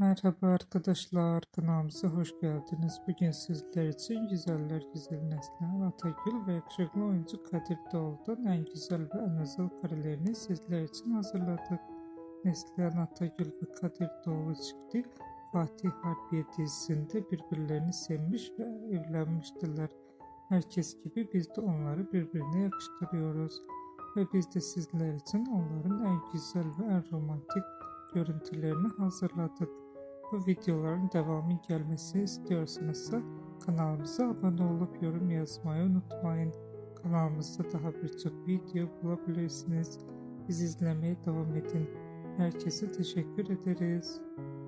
Merhaba arkadaşlar, kanalımıza hoş geldiniz. Bugün sizler için güzeller güzeli Neslihan Atagül ve yakışıklı oyuncu Kadir Doğulu'dan en güzel ve en özel karelerini sizler için hazırladık. Neslihan Atagül ve Kadir Doğulu çifti Fatih Harbiye dizisinde birbirlerini sevmiş ve evlenmiştiler. Herkes gibi biz de onları birbirine yakıştırıyoruz. Ve biz de sizler için onların en güzel ve en romantik görüntülerini hazırladık. Bu videoların devamı gelmesini istiyorsanız kanalımıza abone olup yorum yazmayı unutmayın. Kanalımızda daha birçok video bulabilirsiniz. Bizi izlemeye devam edin. Herkese teşekkür ederiz.